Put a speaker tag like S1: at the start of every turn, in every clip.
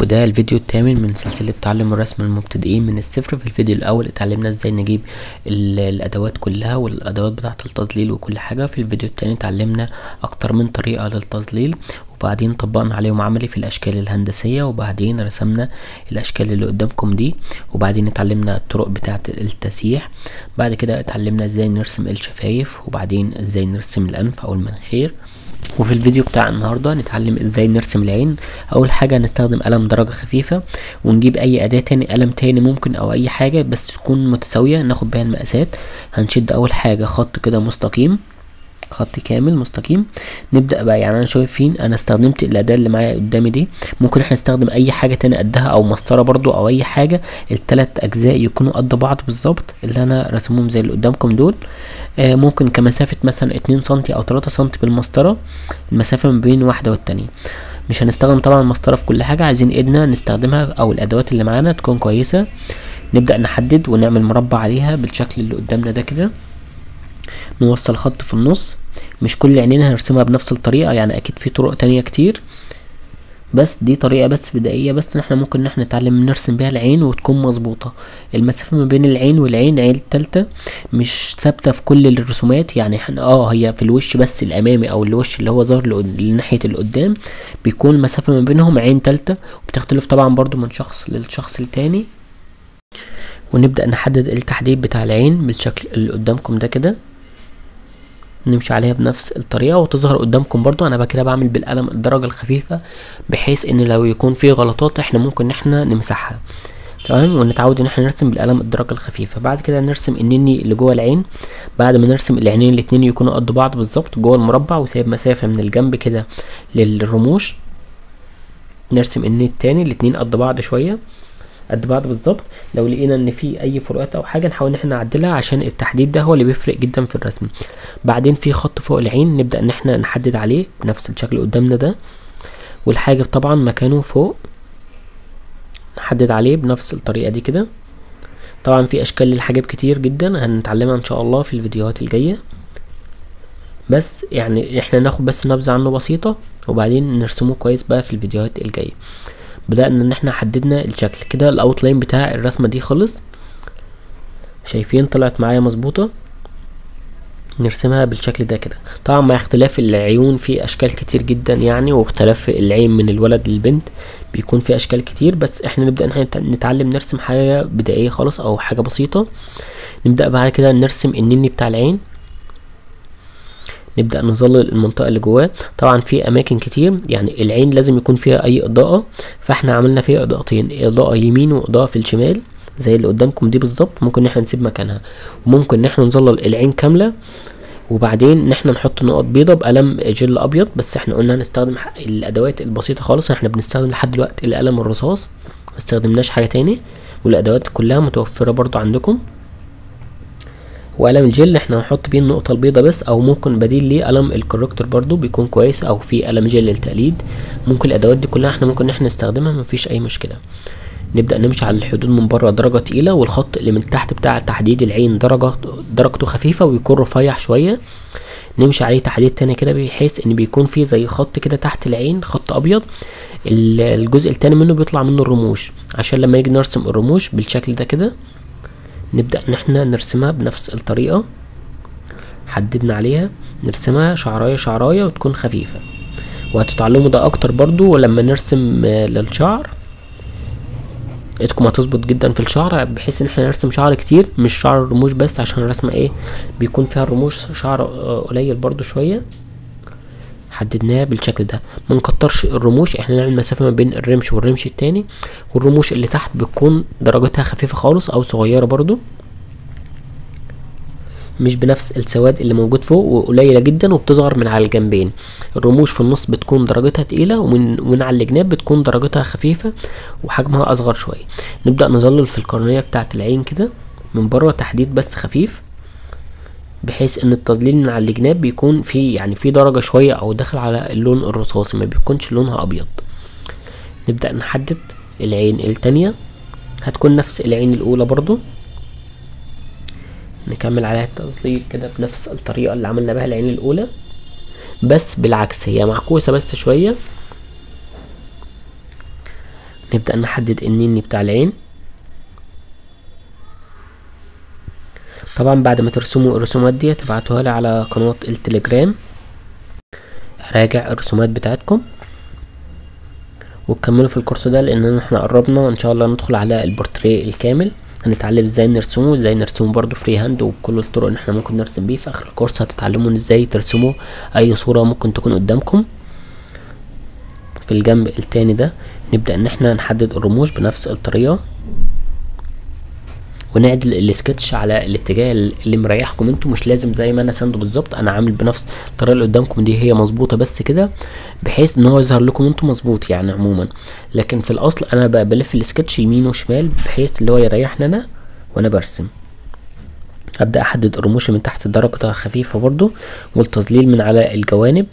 S1: وده الفيديو الثامن من سلسلة تعلم الرسم للمبتدئين من الصفر. في الفيديو الاول اتعلمنا ازاي نجيب الادوات كلها والادوات بتاعة التظليل وكل حاجة. في الفيديو الثاني اتعلمنا اكتر من طريقة للتظليل، وبعدين طبقنا عليهم عملي في الاشكال الهندسية، وبعدين رسمنا الاشكال اللي قدامكم دي، وبعدين اتعلمنا الطرق بتاعة التسييح. بعد كده اتعلمنا ازاي نرسم الشفايف، وبعدين ازاي نرسم الانف او المناخير. وفي الفيديو بتاع النهارده هنتعلم ازاي نرسم العين. اول حاجه هنستخدم قلم درجه خفيفه، ونجيب اي اداه تاني، قلم تاني ممكن او اي حاجه بس تكون متساويه ناخد بيها المقاسات. هنشد اول حاجه خط كده مستقيم، خط كامل مستقيم. نبدأ بقى، يعني انا شايفين انا استخدمت الاداة اللي معايا قدامي دي، ممكن احنا نستخدم اي حاجة تاني قدها او مسطرة برضو او اي حاجة. التلات اجزاء يكونوا قد بعض بالظبط اللي انا رسمهم زي اللي قدامكم دول. ممكن كمسافة مثلا 2 سنتي او 3 سنتي بالمسطرة، المسافة ما بين واحدة والتانية. مش هنستخدم طبعا المسطرة في كل حاجة، عايزين ايدنا نستخدمها او الادوات اللي معانا تكون كويسة. نبدأ نحدد ونعمل مربع عليها بالشكل اللي قدامنا ده كده. نوصل خط في النص. مش كل عينين هنرسمها بنفس الطريقة، يعني اكيد في طرق تانية كتير، بس دي طريقة بس بدائية، بس احنا ممكن ان احنا نتعلم نرسم بيها العين وتكون مظبوطة. المسافة ما بين العين والعين، عين التالتة، مش ثابتة في كل الرسومات. يعني احنا هي في الوش بس الامامي او الوش اللي هو ظاهر لناحية القدام بيكون المسافة ما بينهم عين تالتة، وبتختلف طبعا برضو من شخص للشخص التاني. ونبدأ نحدد التحديد بتاع العين بالشكل اللي قدامكم ده كده، نمشي عليها بنفس الطريقة وتظهر قدامكم برضو. انا بقى كده بعمل بالقلم الدرجة الخفيفة، بحيث ان لو يكون في غلطات احنا ممكن ان احنا نمسحها، تمام. ونتعود ان احنا نرسم بالقلم الدرجة الخفيفة. بعد كده نرسم النني اللي جوه العين. بعد ما نرسم العينين الاتنين يكونوا قد بعض بالظبط جوه المربع، وسايب مسافة من الجنب كده للرموش. نرسم النني التاني الاتنين قد بعض شوية، قد بعض بالظبط. لو لقينا ان في اي فروقات او حاجه نحاول ان احنا نعدلها، عشان التحديد ده هو اللي بيفرق جدا في الرسم. بعدين في خط فوق العين نبدا ان احنا نحدد عليه بنفس الشكل قدامنا ده، والحاجب طبعا مكانه فوق نحدد عليه بنفس الطريقه دي كده. طبعا في اشكال للحاجب كتير جدا هنتعلمها ان شاء الله في الفيديوهات الجايه، بس يعني احنا ناخد بس نبذه عنه بسيطه، وبعدين نرسمه كويس بقى في الفيديوهات الجايه. بدأنا ان احنا حددنا الشكل كده، الاوتلاين بتاع الرسمة دي خلص. شايفين طلعت معايا مظبوطة. نرسمها بالشكل ده كده. طبعا مع اختلاف العيون في اشكال كتير جدا يعني، واختلاف العين من الولد للبنت بيكون في اشكال كتير، بس احنا نبدأ ان احنا نتعلم نرسم حاجة بدائية خالص او حاجة بسيطة. نبدأ بعد كده نرسم النني بتاع العين، نبدأ نظلل المنطقة اللي جواه. طبعا في اماكن كتير، يعني العين لازم يكون فيها اي اضاءة، فاحنا عملنا فيها اضاءتين، اضاءة يمين واضاءة في الشمال زي اللي قدامكم دي بالظبط. ممكن ان احنا نسيب مكانها، وممكن ان احنا نظلل العين كاملة، وبعدين ان احنا نحط نقط بيضة بقلم جل ابيض. بس احنا قلنا هنستخدم الادوات البسيطة خالص، احنا بنستخدم لحد دلوقتي القلم الرصاص، ما استخدمناش حاجة تاني، والادوات كلها متوفرة برضو عندكم. وقلم الجل احنا هنحط بيه النقطة البيضة بس، او ممكن بديل ليه قلم الكوركتور برضو بيكون كويس، او في قلم جل للتقليد. ممكن الادوات دي كلها احنا ممكن ان احنا نستخدمها، مفيش اي مشكلة. نبدأ نمشي على الحدود من بره درجة تقيلة، والخط اللي من تحت بتاع تحديد العين درجته خفيفة ويكون رفيع شوية. نمشي عليه تحديد تاني كده، بحيث ان بيكون فيه زي خط كده تحت العين، خط ابيض. الجزء التاني منه بيطلع منه الرموش، عشان لما نيجي نرسم الرموش بالشكل ده كده نبدأ ان احنا نرسمها بنفس الطريقة. حددنا عليها نرسمها شعراية شعراية وتكون خفيفة، وهتتعلموا ده اكتر برضو. ولما نرسم للشعر ايدكم هتظبط جدا في الشعر، بحيث ان احنا نرسم شعر كتير مش شعر الرموش بس، عشان الرسمة بيكون فيها الرموش شعر قليل برضو شوية. حددناها بالشكل ده. ما نكترش الرموش، احنا نعمل مسافة ما بين الرمش والرمش التاني، والرموش اللي تحت بتكون درجتها خفيفة خالص او صغيرة برضو، مش بنفس السواد اللي موجود فوق، وقليلة جدا وبتظهر من على الجنبين. الرموش في النص بتكون درجتها تقيلة، ومن على الجناب بتكون درجتها خفيفة وحجمها اصغر شوية. نبدأ نظلل في القرنية بتاعة العين كده من بره تحديد بس خفيف، بحيث ان التظليل من على الجناب بيكون في درجة شوية او داخل على اللون الرصاصي، ما بيكونش لونها ابيض. نبدأ نحدد العين التانية، هتكون نفس العين الاولى برضو. نكمل عليها التظليل كده بنفس الطريقة اللي عملنا بها العين الاولى، بس بالعكس، هي معكوسة بس شوية. نبدأ نحدد النني بتاع العين. طبعا بعد ما ترسموا الرسومات دي تبعتوها لي على قناة التليجرام، راجع الرسومات بتاعتكم وتكملوا في الكورس ده، لان احنا قربنا ان شاء الله ندخل على البورتريه الكامل. هنتعلم ازاي نرسمه، ازاي نرسمه برضو فري هاند وبكل الطرق اللي احنا ممكن نرسم بيه. في اخر الكورس هتتعلموا ازاي ترسموا اي صورة ممكن تكون قدامكم. في الجنب التاني ده نبدأ ان احنا نحدد الرموش بنفس الطريقة، ونعدل السكتش على الاتجاه اللي مريحكم انتوا. مش لازم زي ما انا سانده بالظبط، انا عامل بنفس الطريقه اللي قدامكم دي، هي مظبوطه بس كده بحيث ان هو يظهر لكم انتوا مظبوط يعني عموما. لكن في الاصل انا بلف السكتش يمين وشمال بحيث اللي هو يريحني انا وانا برسم. ابدا احدد الرموش من تحت درجه خفيفه برضو، والتظليل من على الجوانب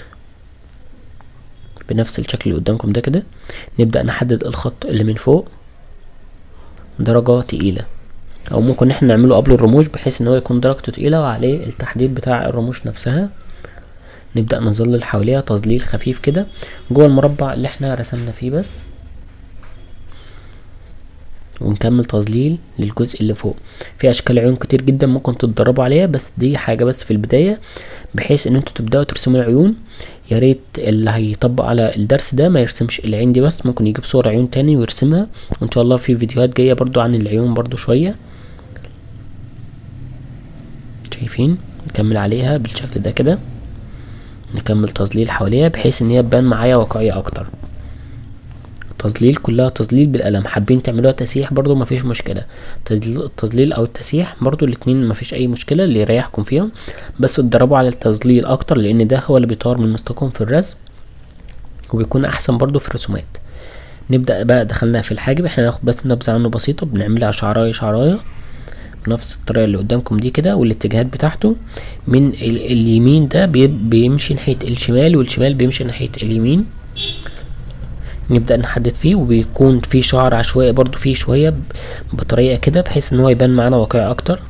S1: بنفس الشكل اللي قدامكم ده كده. نبدا نحدد الخط اللي من فوق درجه تقيله، او ممكن احنا نعمله قبل الرموش بحيث ان هو يكون درجته تقيله وعليه التحديد بتاع الرموش نفسها. نبدا نظلل حواليها تظليل خفيف كده جوه المربع اللي احنا رسمنا فيه بس، ونكمل تظليل للجزء اللي فوق. في اشكال عيون كتير جدا ممكن تتدربوا عليها، بس دي حاجه بس في البدايه بحيث ان انتوا تبداوا ترسموا العيون. يا ريت اللي هيطبق على الدرس ده ما يرسمش العين دي بس، ممكن يجيب صور عيون تاني ويرسمها. وان شاء الله في فيديوهات جايه برضو عن العيون برضو شويه. شايفين؟ نكمل عليها بالشكل ده كده، نكمل تظليل حواليها بحيث ان هي تبان معايا واقعية اكتر. تظليل كلها تظليل بالقلم. حابين تعملوها تسيح برضو مفيش مشكلة، التظليل او التسيح برضو الاتنين مفيش اي مشكلة، اللي يريحكم فيهم. بس اتدربوا على التظليل اكتر لان ده هو اللي بيطور من مستواكم في الرسم وبيكون احسن برضو في الرسومات. نبدأ بقى دخلنا في الحاجب. احنا هناخد بس نبذة عنه بسيطة، بنعملها شعراية شعراية بنفس الطريقة اللي قدامكم دي كده، والاتجاهات بتاعته من اليمين ده بيمشي ناحية الشمال، والشمال بيمشي ناحية اليمين. نبدأ نحدد فيه، وبيكون فيه شعر عشوائي برضو فيه شوية بطريقة كده بحيث ان هو يبان معانا واقعي اكتر.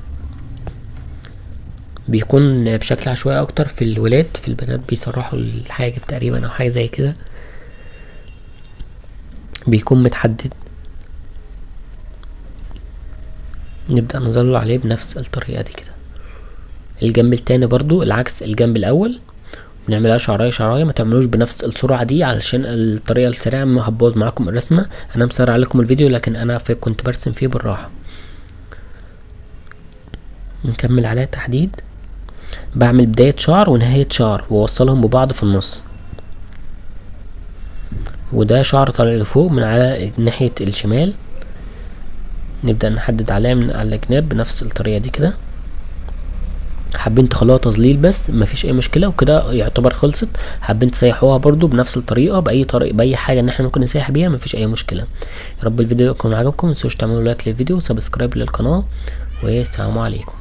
S1: بيكون بشكل عشوائي اكتر في الولاد، في البنات بيسرحوا الحاجب تقريبا او حاجة زي كده، بيكون متحدد. نبدأ نظلل عليه بنفس الطريقة دي كده. الجنب التاني برضو العكس الجنب الاول بنعملها شعرايه شعرايه. ما تعملوش بنفس السرعه دي علشان الطريقه السريعه ما هتبوظ معاكم الرسمه. انا مسرع لكم الفيديو لكن انا كنت برسم فيه بالراحه. نكمل عليها تحديد. بعمل بدايه شعر ونهايه شعر واوصلهم ببعض في النص، وده شعر طالع لفوق من على ناحيه الشمال. نبدا نحدد عليها من على الجناب بنفس الطريقه دي كده. حابين تخلوها تظليل بس مفيش اي مشكله، وكده يعتبر خلصت. حابين تسيحوها برضو بنفس الطريقه باي طريقه باي حاجه ان احنا ممكن نسيح بيها مفيش اي مشكله. يا رب الفيديو يكون عجبكم، متنسوش تعملوا لايك للفيديو وسبسكرايب للقناه، والسلام عليكم.